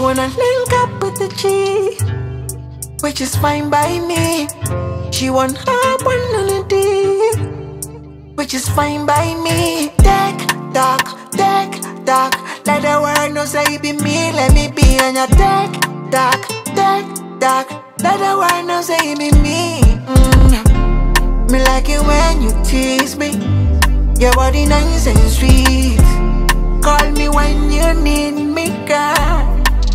wanna link up with the G, which is fine by me. She want hop on the D, which is fine by me. Deck, dark, let the world know say it be me. Let me be on your deck, dark, let the world know say it be me. Me like it when you tease me. Your body nice and sweet. Call me when you need me, girl.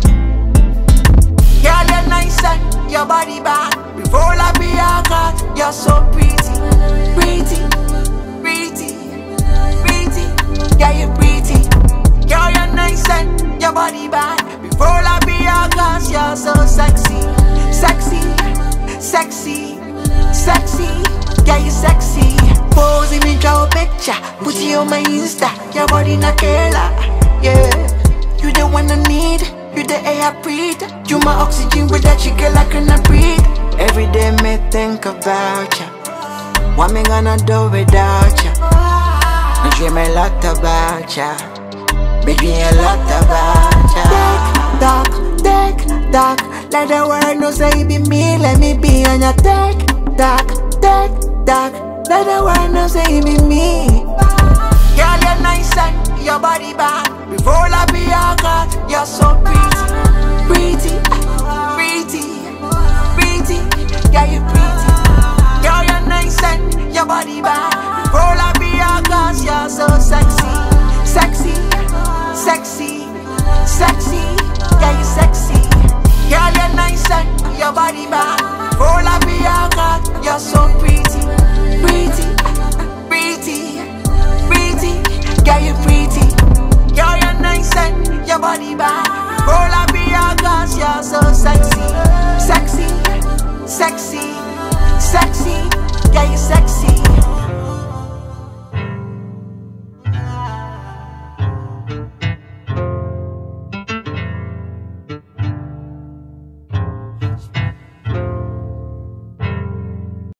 Girl, you're nice and your body bad. Before I be your god, you're so pretty, pretty, pretty, pretty. Yeah, you're pretty. Girl, you're nice and your body bad. Before I be your god, you're so sexy, sexy, sexy, sexy. Yeah, you sexy. Pose me, draw a picture, put you on my Insta. Your body na killer, yeah. You the one I need, you the air I breathe. You my oxygen, without you girl I cannot breathe. Every day me think about ya. What me gonna do without ya? Me dream a lot about ya. Me dream a lot about ya. Dark, let the world know say it be me. Let me be on your deck, dark, let the world know say it be me. Girl, you're nice and your body bad. Before I be your god, you're so pretty, pretty, pretty, pretty. Yeah, you're pretty. Girl, you're nice and your body bad. Before I be your god, you're so sexy, sexy, sexy, sexy. Yeah, you're sexy. Girl, you're nice and your body bad. Before I be your god, you're so pretty, pretty, pretty, pretty. Yeah, you're pretty. Girl, you're nice and your body bad. Before I be your god, you're so sexy, sexy, sexy, sexy. Yeah, you're sexy.